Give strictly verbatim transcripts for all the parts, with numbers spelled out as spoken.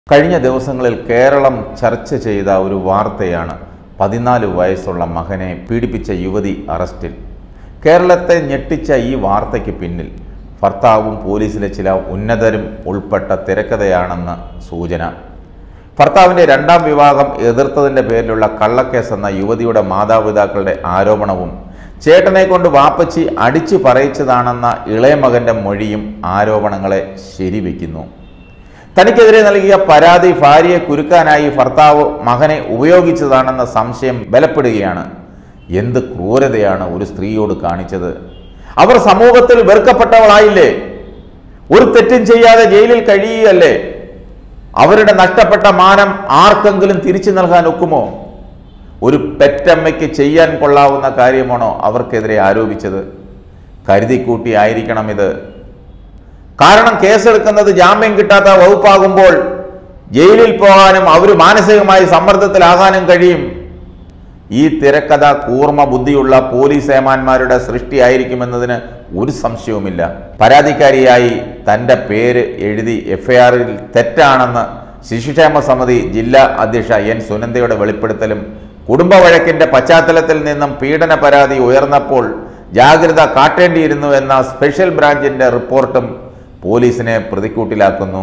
കഴിഞ്ഞ ദിവസങ്ങളിൽ കേരളം ചർച്ച ചെയ്ത ഒരു വാർത്തയാണ് പതിനാല് വയസ്സുള്ള മകനെ പീഡിപ്പിച്ച യുവതി അറസ്റ്റിൽ. കേരളത്തെ ഞെട്ടിച്ച ഈ വാർത്തയ്ക്ക് പിന്നിൽ ഭർത്താവും പോലീസിലെ ചില ഉന്നതരും ഉൾപ്പെട്ട തിരക്കഥയാണെന്ന് സൂചന. ഭർത്താവിൻ്റെ രണ്ടാം വിവാഹം എതിർത്തതിൻ്റെ പേരിലുള്ള കള്ളക്കേസെന്ന യുവതിയുടെ മാതാപിതാക്കളുടെ ആരോപണവും ചേട്ടനെ കൊണ്ട് വാപ്പച്ചി അടിച്ചു പറയിച്ചതാണെന്ന ഇളയ മകൻ്റെ മൊഴിയും ആരോപണങ്ങളെ ശരിവെക്കുന്നു. തനിക്കെതിരെ നൽകിയ പരാതി ഭാര്യയെ കുരുക്കാനായി ഭർത്താവ് മകനെ ഉപയോഗിച്ചതാണെന്ന സംശയം ബലപ്പെടുകയാണ്. എന്ത് ക്രൂരതയാണ് ഒരു സ്ത്രീയോട് കാണിച്ചത്! അവർ സമൂഹത്തിൽ വെറുക്കപ്പെട്ടവളായില്ലേ? ഒരു തെറ്റും ചെയ്യാതെ ജയിലിൽ കഴിയുകയല്ലേ? അവരുടെ നഷ്ടപ്പെട്ട മാനം ആർക്കെങ്കിലും തിരിച്ചു നൽകാൻ ഒക്കുമോ? ഒരു പെറ്റമ്മയ്ക്ക് ചെയ്യാൻ കൊള്ളാവുന്ന കാര്യമാണോ അവർക്കെതിരെ ആരോപിച്ചത്? കരുതിക്കൂട്ടി ആയിരിക്കണം ഇത്. കാരണം കേസെടുക്കുന്നത് ജാമ്യം കിട്ടാത്ത വകുപ്പാകുമ്പോൾ ജയിലിൽ പോകാനും അവർ മാനസികമായി സമ്മർദ്ദത്തിലാകാനും കഴിയും. ഈ തിരക്കഥ കൂർമ്മ ബുദ്ധിയുള്ള പോലീസ് ഏമാന്മാരുടെ സൃഷ്ടിയായിരിക്കുമെന്നതിന് ഒരു സംശയവുമില്ല. പരാതിക്കാരിയായി തൻ്റെ പേര് എഴുതി എഫ് ഐ ആറിൽ തെറ്റാണെന്ന് ശിശുക്ഷേമ സമിതി ജില്ലാ അധ്യക്ഷ എൻ സുനന്ദയുടെ വെളിപ്പെടുത്തലും കുടുംബ വഴക്കിൻ്റെ പശ്ചാത്തലത്തിൽ നിന്നും പീഡന പരാതി ഉയർന്നപ്പോൾ ജാഗ്രത കാട്ടേണ്ടിയിരുന്നു എന്ന സ്പെഷ്യൽ ബ്രാഞ്ചിൻ്റെ റിപ്പോർട്ടും പോലീസിനെ പ്രതിക്കൂട്ടിലാക്കുന്നു.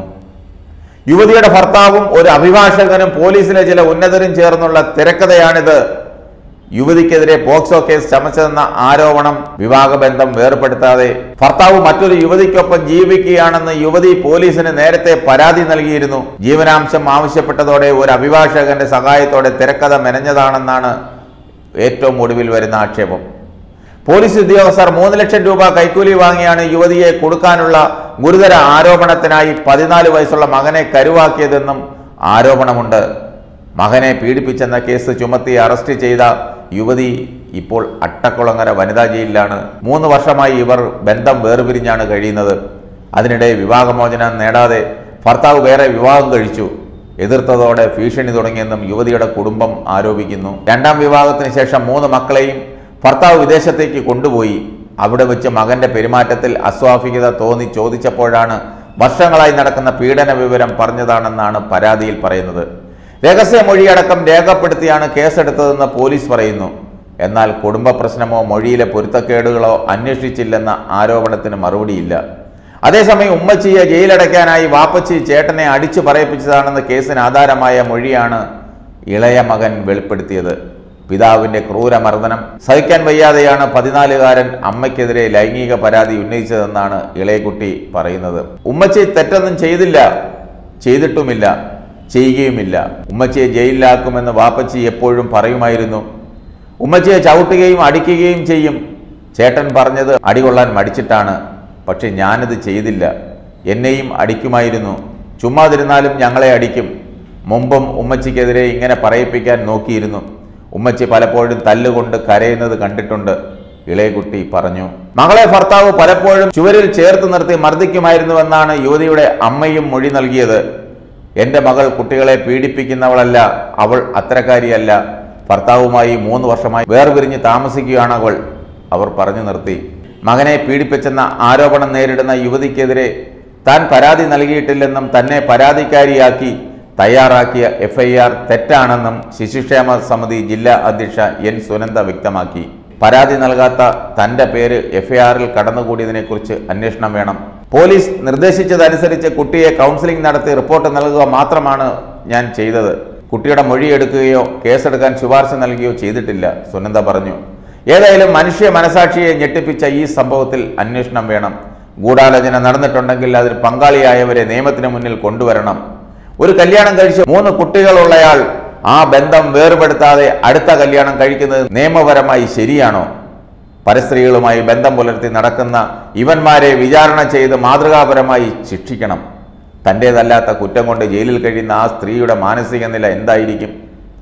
യുവതിയുടെ ഭർത്താവും ഒരു അഭിഭാഷകനും പോലീസിലെ ചില ഉന്നതരും ചേർന്നുള്ള തിരക്കഥയാണിത്. യുവതിക്കെതിരെ പോക്സോ കേസ് ചമച്ചതെന്ന ആരോപണം വിവാഹബന്ധം വേർപെടുത്താതെ ഭർത്താവ് മറ്റൊരു യുവതിക്കൊപ്പം ജീവിക്കുകയാണെന്ന് യുവതി പോലീസിന് നേരത്തെ പരാതി നൽകിയിരുന്നു. ജീവനാംശം ആവശ്യപ്പെട്ടതോടെ ഒരു അഭിഭാഷകന്റെ സഹായത്തോടെ തിരക്കഥ മെനഞ്ഞതാണെന്നാണ് ഏറ്റവും ഒടുവിൽ വരുന്ന ആക്ഷേപം. പോലീസ് ഉദ്യോഗസ്ഥർ മൂന്ന് ലക്ഷം രൂപ കൈക്കൂലി വാങ്ങിയാണ് യുവതിയെ കൊടുക്കാനുള്ള ഗുരുതര ആരോപണത്തിനായി പതിനാല് വയസ്സുള്ള മകനെ കരുവാക്കിയതെന്നും ആരോപണമുണ്ട്. മകനെ പീഡിപ്പിച്ചെന്ന കേസ് ചുമത്തി അറസ്റ്റ് ചെയ്ത യുവതി ഇപ്പോൾ അട്ടക്കുളങ്ങര വനിതാ ജയിലിലാണ്. മൂന്ന് വർഷമായി ഇവർ ബന്ധം വേർപിരിഞ്ഞാണ് കഴിയുന്നത്. അതിനിടെ വിവാഹമോചനം നേടാതെ ഭർത്താവ് വേറെ വിവാഹം കഴിച്ചു. എതിർത്തതോടെ ഭീഷണി തുടങ്ങിയെന്നും യുവതിയുടെ കുടുംബം ആരോപിക്കുന്നു. രണ്ടാം വിവാഹത്തിന് ശേഷം മൂന്ന് മക്കളെയും ഭർത്താവ് വിദേശത്തേക്ക് കൊണ്ടുപോയി. അവിടെ വെച്ച് മകന്റെ പെരുമാറ്റത്തിൽ അസ്വാഭാവികത തോന്നി ചോദിച്ചപ്പോഴാണ് വർഷങ്ങളായി നടക്കുന്ന പീഡന വിവരം പറഞ്ഞതാണെന്നാണ് പരാതിയിൽ പറയുന്നത്. രഹസ്യമൊഴിയടക്കം രേഖപ്പെടുത്തിയാണ് കേസെടുത്തതെന്ന് പോലീസ് പറയുന്നു. എന്നാൽ കുടുംബ പ്രശ്നമോ മൊഴിയിലെ പൊരുത്തക്കേടുകളോ അന്വേഷിച്ചില്ലെന്ന ആരോപണത്തിന് മറുപടിയില്ല. അതേസമയം ഉമ്മച്ചിയെ ജയിലടയ്ക്കാനായി വാപ്പച്ചി ചേട്ടനെ അടിച്ചു പറയിപ്പിച്ചതാണെന്ന് കേസിന് ആധാരമായ മൊഴിയാണ് ഇളയ മകൻ വെളിപ്പെടുത്തിയത്. പിതാവിൻ്റെ ക്രൂരമർദ്ദനം സഹിക്കാൻ വയ്യാതെയാണ് പതിനാലുകാരൻ അമ്മയ്ക്കെതിരെ ലൈംഗിക പരാതി ഉന്നയിച്ചതെന്നാണ് ഇളയകുട്ടി പറയുന്നത്. ഉമ്മച്ചി തെറ്റൊന്നും ചെയ്തില്ല, ചെയ്തിട്ടുമില്ല, ചെയ്യുകയുമില്ല. ഉമ്മച്ചിയെ ജയിലിലാക്കുമെന്ന് വാപ്പച്ചി എപ്പോഴും പറയുമായിരുന്നു. ഉമ്മച്ചിയെ ചവിട്ടുകയും അടിക്കുകയും ചെയ്യും. ചേട്ടൻ പറഞ്ഞത് അടികൊള്ളാൻ മടിച്ചിട്ടാണ്. പക്ഷെ ഞാനിത് ചെയ്തില്ല. എന്നെയും അടിക്കുമായിരുന്നു. ചുമ്മാതിരുന്നാലും ഞങ്ങളെ അടിക്കും. മുമ്പും ഉമ്മച്ചിക്കെതിരെ ഇങ്ങനെ പറയിപ്പിക്കാൻ നോക്കിയിരുന്നു. ഉമ്മച്ചി പലപ്പോഴും തല്ലുകൊണ്ട് കരയുന്നത് കണ്ടിട്ടുണ്ട്, ഇളയകുട്ടി പറഞ്ഞു. മകളെ ഭർത്താവ് പലപ്പോഴും ചുവരിൽ ചേർത്ത് നിർത്തി മർദ്ദിക്കുമായിരുന്നുവെന്നാണ് യുവതിയുടെ അമ്മയും മൊഴി നൽകിയത്. എൻ്റെ മകൾ കുട്ടികളെ പീഡിപ്പിക്കുന്നവളല്ല, അവൾ അത്തരക്കാരിയല്ല. ഭർത്താവുമായി മൂന്ന് വർഷമായി വേർപിരിഞ്ഞ് താമസിക്കുകയാണ് അവൾ, അവർ പറഞ്ഞു നിർത്തി. മകനെ പീഡിപ്പിച്ചെന്ന ആരോപണം നേരിടുന്ന യുവതിക്കെതിരെ താൻ പരാതി നൽകിയിട്ടില്ലെന്നും തന്നെ പരാതിക്കാരിയാക്കി തയ്യാറാക്കിയ എഫ് ഐ ആർ തെറ്റാണെന്നും ശിശുക്ഷേമ സമിതി ജില്ലാ അധ്യക്ഷ എൻ സുനന്ദ വ്യക്തമാക്കി. പരാതി നൽകാത്ത തൻ്റെ പേര് എഫ് ഐ ആറിൽ കടന്നുകൂടിയതിനെക്കുറിച്ച് അന്വേഷണം വേണം. പോലീസ് നിർദ്ദേശിച്ചതനുസരിച്ച് കുട്ടിയെ കൗൺസിലിംഗ് നടത്തി റിപ്പോർട്ട് നൽകുക മാത്രമാണ് ഞാൻ ചെയ്തത്. കുട്ടിയുടെ മൊഴിയെടുക്കുകയോ കേസെടുക്കാൻ ശുപാർശ നൽകുകയോ ചെയ്തിട്ടില്ല, സുനന്ദ പറഞ്ഞു. ഏതായാലും മനുഷ്യ മനസാക്ഷിയെ ഞെട്ടിപ്പിച്ച ഈ സംഭവത്തിൽ അന്വേഷണം വേണം. ഗൂഢാലോചന നടന്നിട്ടുണ്ടെങ്കിൽ അതിൽ പങ്കാളിയായവരെ നിയമത്തിന് മുന്നിൽ കൊണ്ടുവരണം. ഒരു കല്യാണം കഴിച്ച് മൂന്ന് കുട്ടികളുള്ളയാൾ ആ ബന്ധം വേർപെടുത്താതെ അടുത്ത കല്യാണം കഴിക്കുന്നത് നിയമപരമായി ശരിയാണോ? പരസ്ത്രീകളുമായി ബന്ധം പുലർത്തി നടക്കുന്ന ഇവന്മാരെ വിചാരണ ചെയ്ത് മാതൃകാപരമായി ശിക്ഷിക്കണം. തൻ്റേതല്ലാത്ത കുറ്റം കൊണ്ട് ജയിലിൽ കഴിയുന്ന ആ സ്ത്രീയുടെ മാനസിക നില എന്തായിരിക്കും?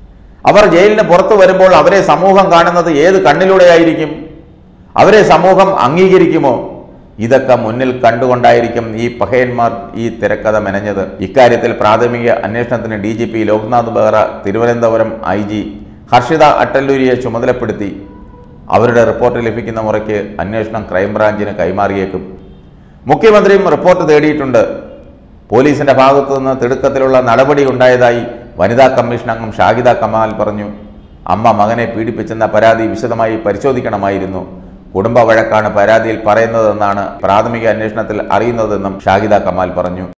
അവർ ജയിലിന് പുറത്തു വരുമ്പോൾ അവരെ സമൂഹം കാണുന്നത് ഏത് കണ്ണിലൂടെയായിരിക്കും? അവരെ സമൂഹം അംഗീകരിക്കുമോ? ഇതൊക്കെ മുന്നിൽ കണ്ടുകൊണ്ടായിരിക്കും ഈ പഹയന്മാർ ഈ തിരക്കഥ മെനഞ്ഞത്. ഇക്കാര്യത്തിൽ പ്രാഥമിക അന്വേഷണത്തിന് D G P Loknath Behra Thiruvananthapuram I G Harshita അട്ടല്ലൂരിയെ ചുമതലപ്പെടുത്തി. അവരുടെ റിപ്പോർട്ട് ലഭിക്കുന്ന മുറയ്ക്ക് അന്വേഷണം ക്രൈംബ്രാഞ്ചിന് കൈമാറിയേക്കും. മുഖ്യമന്ത്രിയും റിപ്പോർട്ട് തേടിയിട്ടുണ്ട്. പോലീസിന്റെ ഭാഗത്തുനിന്ന് തിടുക്കത്തിലുള്ള നടപടി ഉണ്ടായതായി വനിതാ കമ്മീഷൻ അംഗം ഷാഹിദ കമാൽ പറഞ്ഞു. അമ്മ മകനെ പീഡിപ്പിച്ചെന്ന പരാതി വിശദമായി പരിശോധിക്കണമായിരുന്നു. കുടുംബ വഴക്കാണ് പരാതിയിൽ പറയുന്നതെന്നാണ് പ്രാഥമിക അന്വേഷണത്തിൽ അറിയുന്നതെന്നും ഷാഹിദ കമാൽ പറഞ്ഞു.